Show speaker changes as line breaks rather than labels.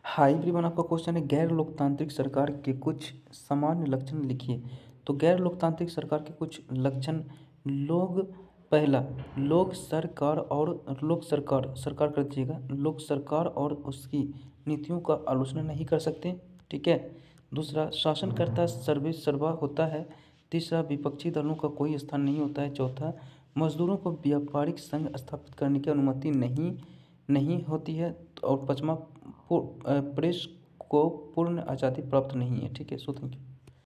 High everyone, आपका question है गैर लोकतांत्रिक सरकार के कुछ सामान्य लक्षण लिखिए। तो गैर लोकतांत्रिक सरकार के कुछ लक्षण लोग पहला, लोक सरकार और लोक सरकार सरकार कर दीजिएगा, लोक सरकार और उसकी नीतियों का आलोचना नहीं कर सकते। ठीक है। दूसरा, शासनकर्ता सर्वे सर्वा होता है। तीसरा, विपक्षी दलों का कोई स्थान नहीं होता है। चौथा, मजदूरों को व्यापारिक संघ स्थापित करने की अनुमति नहीं नहीं होती है। और पाँचवा, प्रेस को पूर्ण आज़ादी प्राप्त नहीं है। ठीक है। So thank you.